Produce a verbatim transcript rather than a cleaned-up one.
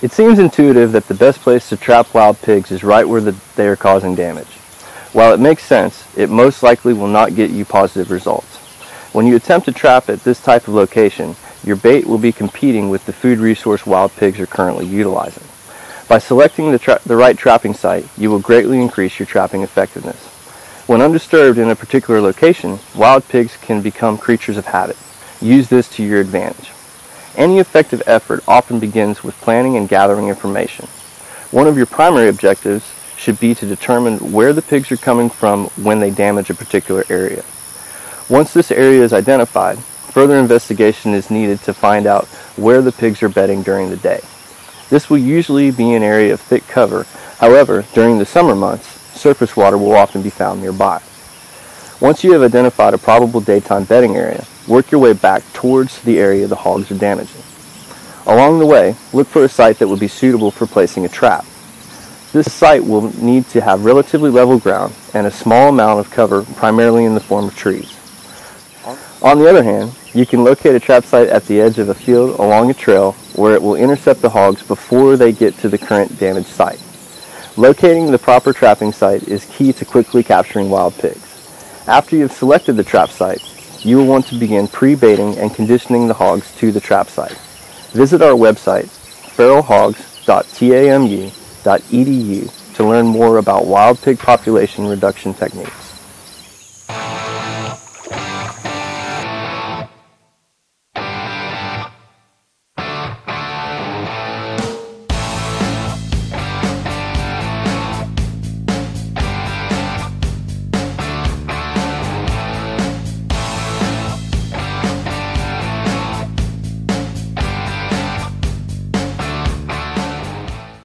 It seems intuitive that the best place to trap wild pigs is right where the, they are causing damage. While it makes sense, it most likely will not get you positive results. When you attempt to trap at this type of location, your bait will be competing with the food resource wild pigs are currently utilizing. By selecting the, tra- the right trapping site, you will greatly increase your trapping effectiveness. When undisturbed in a particular location, wild pigs can become creatures of habit. Use this to your advantage. Any effective effort often begins with planning and gathering information. One of your primary objectives should be to determine where the pigs are coming from when they damage a particular area. Once this area is identified, further investigation is needed to find out where the pigs are bedding during the day. This will usually be an area of thick cover. However, during the summer months, surface water will often be found nearby. Once you have identified a probable daytime bedding area, work your way back towards the area the hogs are damaging. Along the way, look for a site that would be suitable for placing a trap. This site will need to have relatively level ground and a small amount of cover, primarily in the form of trees. On the other hand, you can locate a trap site at the edge of a field along a trail where it will intercept the hogs before they get to the current damaged site. Locating the proper trapping site is key to quickly capturing wild pigs. After you have selected the trap site, you will want to begin pre-baiting and conditioning the hogs to the trap site. Visit our website, feral hogs dot tamu dot e d u, to learn more about wild pig population reduction techniques.